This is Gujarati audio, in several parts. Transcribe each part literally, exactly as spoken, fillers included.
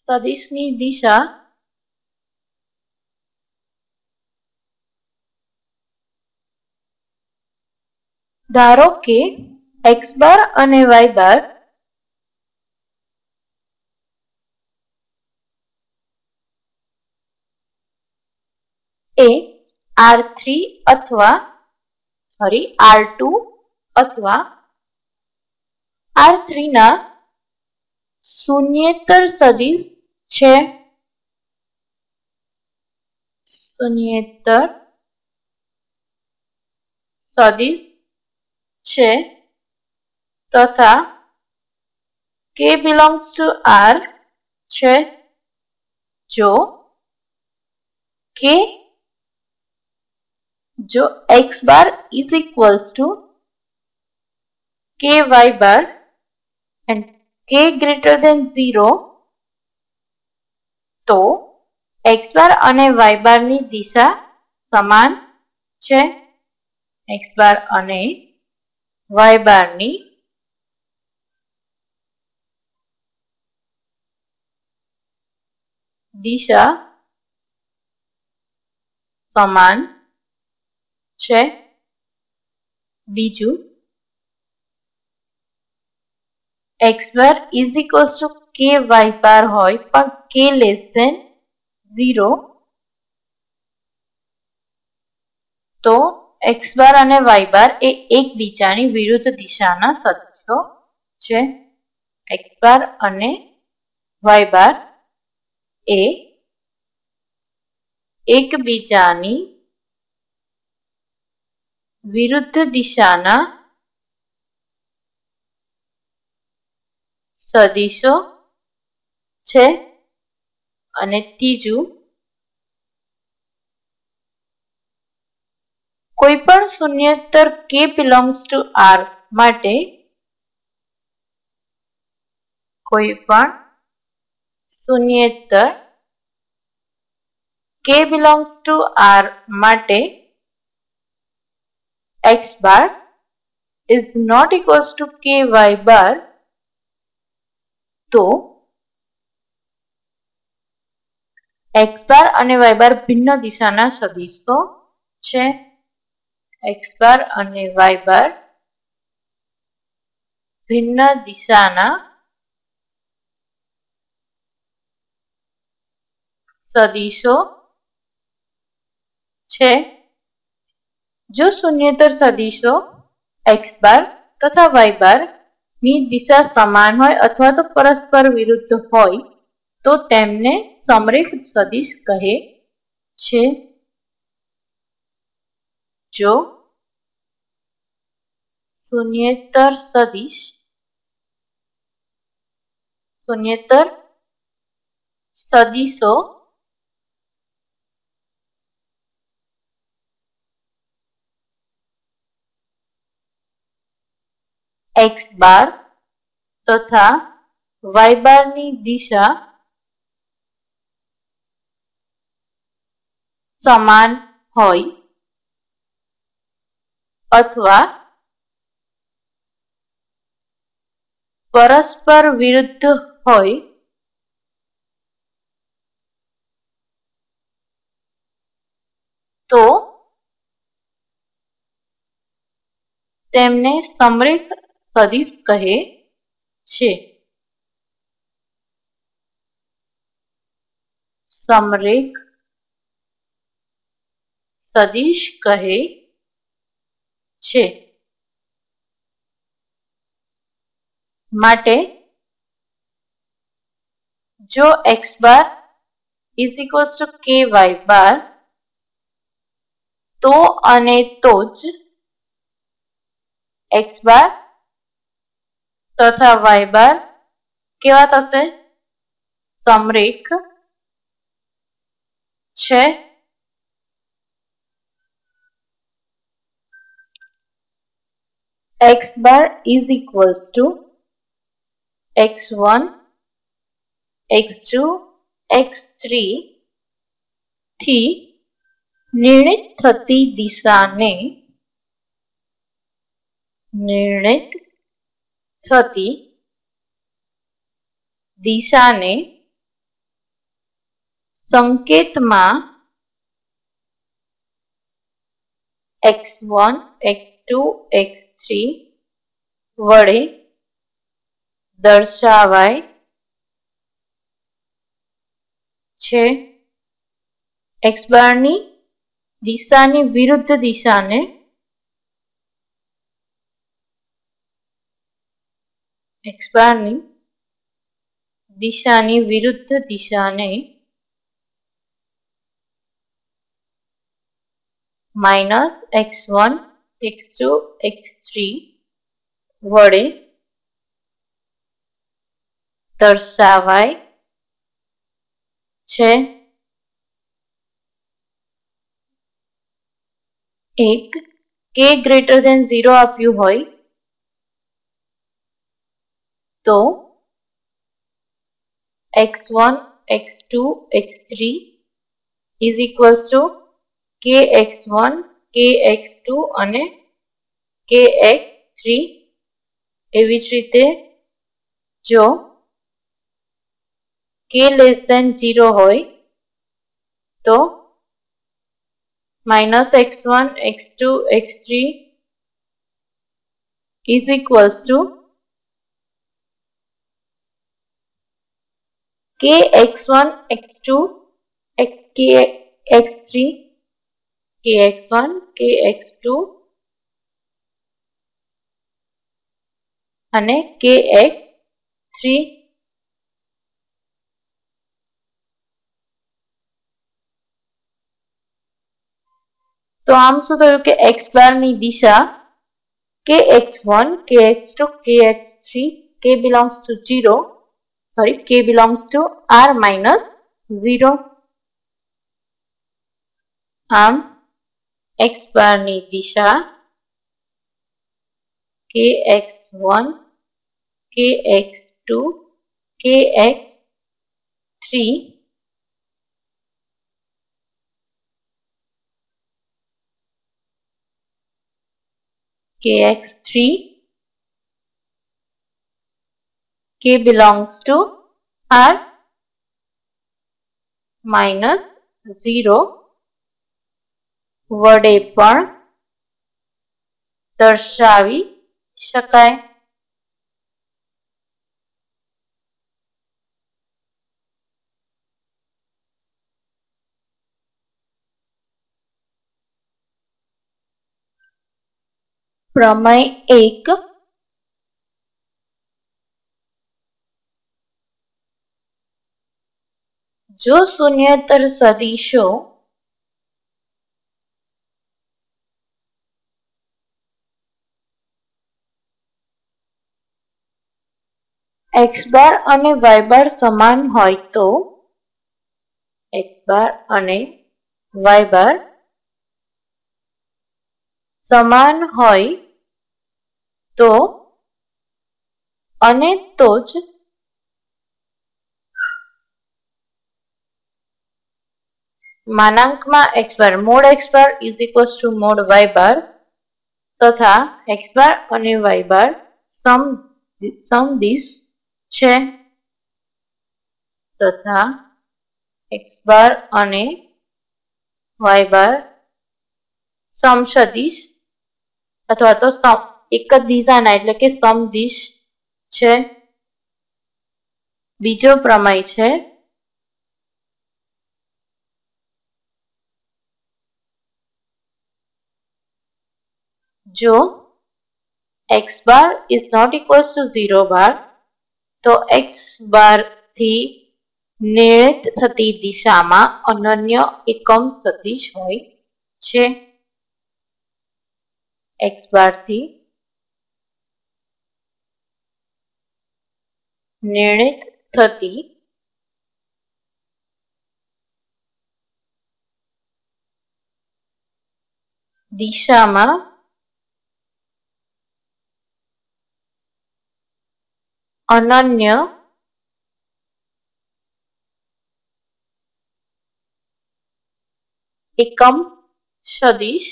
સદિશની દિશા ધારો કે એક્સ બાર અને વાય બાર એ આર થ્રી અથવા સોરી આર ટુ અથવા આર થ્રી ના શૂન્યેતર સદિશ છે. શૂન્યેતર સદિશ છે તથા કે બિલોંગ્સ ટુ આર છે જો કે જો x bar is equals to k y bar and k greater than zero તો એક્સ બાર અને વાય બાર ની દિશા સમાન છે. એક્સ બાર અને વાય બાર ની દિશા સમાન છે. બીજું x bar is equals to k y bar હોય પણ કે લેસ દેન ઝીરો તો એક્સ બાર અને વાય બાર એ એકબીજાની વિરુદ્ધ દિશાના સદિશો છે. એક્સ બાર અને વાય બાર એ એકબીજાની વિરુદ્ધ દિશાના સદિશો છે. અને ત્રીજું કોઈ પણ શૂન્યેતર કે બિલોંગ્સ ટુ આર માટે કોઈ પણ શૂન્યેતર કે બિલોંગ્સ ટુ આર માટે x bar is not equals to k y bar તો એક્સ બાર અને વાય બાર ભિન્ન દિશાના સદિશો છે. એક્સ બાર અને વાય બાર ભિન્ન દિશાના સદિશો છે. જો શૂન્યેતર સદિશો એક્સ બાર તથા વાય બાર ની દિશા સમાન હોય અથવા તો પરસ્પર વિરુદ્ધ હોય તો તેમને સમરેખ સદિશ કહે છે. જો શૂન્યેતર સદિશ શૂન્યેતર સદિશો એક્સ બાર તથા વાય બાર ની દિશા સમાન હોય અથવા પરસ્પર વિરુદ્ધ હોય તો તેમને સમરેખ સદિશ કહે છે. સમરેખ સદિશ કહે છે. માટે જો x bar is equals to k y bar તો અને તો જ એક્સ બાર તથા વાય બાર કેવા થશે? સમરેખ છે. X bar is equals to x one x two x three થી નિર્ણિત થતી દિશાને નિર્ણિત થતી દિશાને સંકેતમાં x one, x two, x three વડે દર્શાવાય છે. એક્સ બારની દિશાની વિરુદ્ધ દિશાને એક્સ બારની દિશાની વિરુદ્ધ દિશાને minus x one, x two, x three વડે દર્શાવાય છે. એક કે ગ્રેટર ધેન ઝીરો આપ્યું હોય તો x one, x two, x three is equals to k x one, k x two અને કે એક્સ થ્રી. એવી જ રીતે જો કે લેસ ધેન ઝીરો હોય તો minus x one, x two, x three is equals to k x one, x two, k x three, k x one, k x two અને કે એક્સ થ્રી. તો આમ શું થયું કે એક્સ બારની દિશા k x one, k x two, k x three, k belongs to zero sorry k belongs to R minus zero. આમ એક્સ બારની દિશા k x one, k x two, k x three k x three k belongs to R minus zero વડે પણ દર્શાવી શકાય. પ્રમેય એક. જો શૂન્યેતર સદિશો એક્સ બાર અને વાય બાર સમાન હોય તો એક્સ બાર અને વાય બાર સમાન હોય તો અને તો જ માનાંકમાં x bar mod x bar is equals to mod y bar તથા એક્સ બાર અને વાય બાર સમ સમદિશ છે તથા એક્સ બાર અને વાય બાર સમસદિશ અથવા તો એક જ દિશાના એટલે કે સમદિશ છે. બીજો પ્રમેય છે જો x bar is not equals to zero bar તો એક્સ બાર થી નિર્ણિત થતી દિશામાં અનન્ય એકમ સદિશ હોય છે. એક્સ બાર થી નિર્ણિત થતી દિશામાં અનન્ય એકમ સદિશ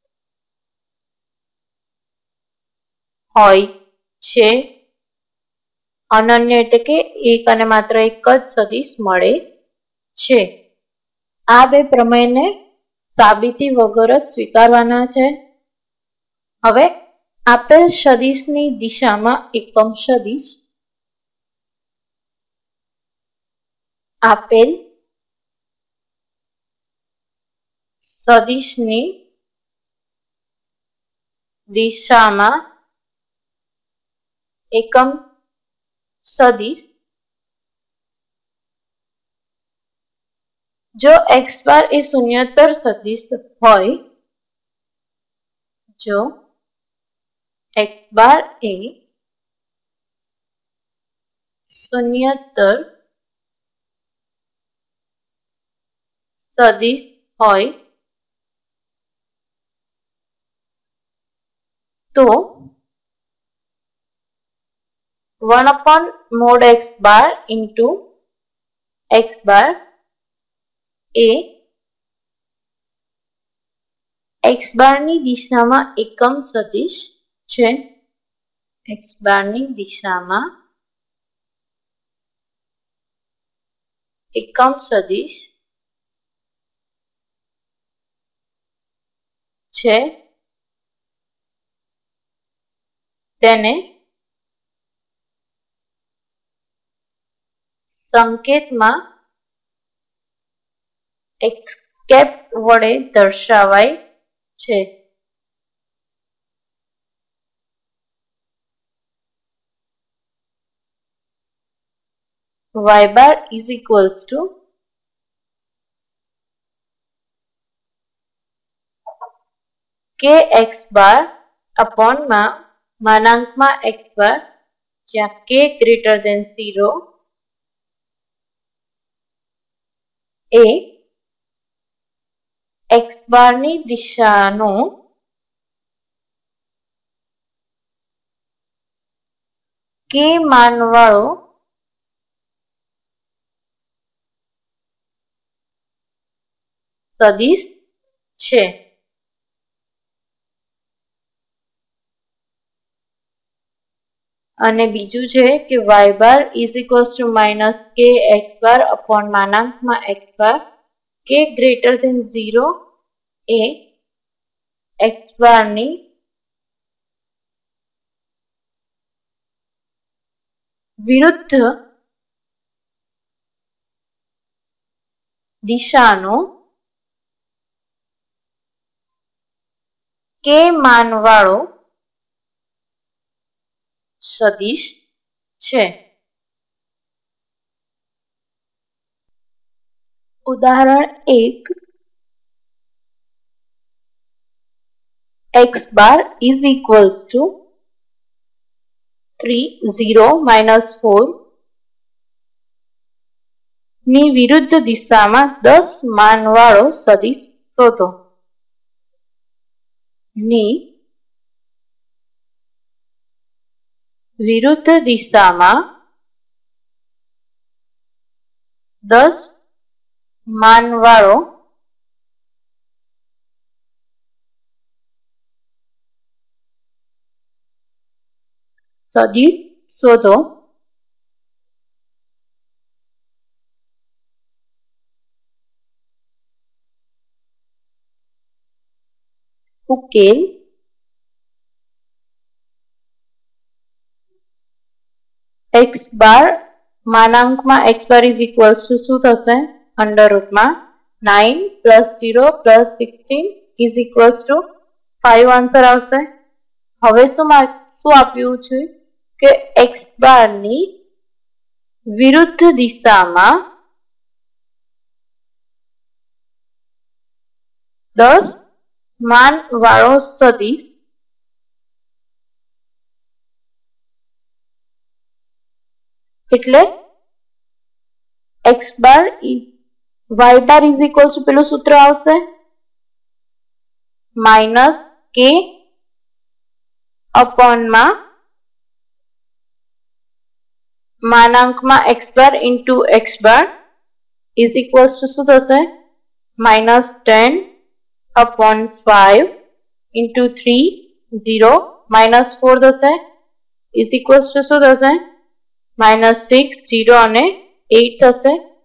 હોય છે. અનન્ય એટલે કે એક અને માત્ર એક જ સદિશ મળે છે. આ બે પ્રમેયને સાબિતી વગર જ સ્વીકારવાના છે. હવે આપેલ સદિશની દિશામાં એકમ સદિશ આપેલ સદિશની દિશામાં એકમ સદિશ જો એક્સ બાર એ શૂન્યતર સદિશ હોય, જો એક્સ બાર એ શૂન્યતર સદિશ હોય તો one upon mod x bar into x bar ए एक्स बार ની દિશામાં એકમ સદિશ છે. एक्स बार ની દિશામાં એકમ સદિશ છે. તેને સંકેતમાં એક્સ કેપ વડે દર્શાવાય છે. y bar is equals to k x bar upon માં માનાંકમાં x bar જ્યાં k greater than zero એ x bar ની દિશાનો k માનવાળો સદિશ છે. અને બીજું છે કે y bar is equals to minus k x bar upon માનાંકમાં x bar k greater than zero A x bar ની વિરુદ્ધ દિશાનો k માનવાળો સદિશ છે. ઉદાહરણ એક, x bar is equals to three zero minus four ની વિરુદ્ધ દિશામાં દસ માનવાળો સદિશ શોધો. ની વિરુદ્ધ દિશામાં દસ માનવાળો સદિશ શોધો. ઉકેલ x bar માનાંકમાં x bar is equals to શું થશે? અંડર રૂટમાં nine plus zero plus sixteen is equals to five answer આવશે. હવે શું શું આપ્યું છે કે x બાર ની વિરુદ્ધ દિશામાં દસ માન વાળો સદિશ એટલે x bar y bar is equals to પેલું સૂત્ર આવશે માઇનસ k અપોન માં માનાંકમાં x bar into x bar is equals to શું થશે minus ten upon five into three zero minus four થશે is equals to શું થશે માઇનસ સિક્સ ઝીરો અને એટ થશે.